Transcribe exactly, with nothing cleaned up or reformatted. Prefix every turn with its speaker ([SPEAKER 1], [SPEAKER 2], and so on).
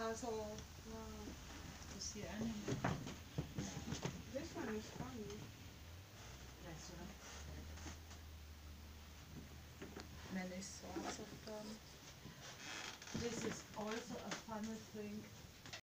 [SPEAKER 1] puzzle.
[SPEAKER 2] Wow.
[SPEAKER 3] What's the enemy?
[SPEAKER 2] This one is funny.
[SPEAKER 3] That's what I'm. And then there's lots of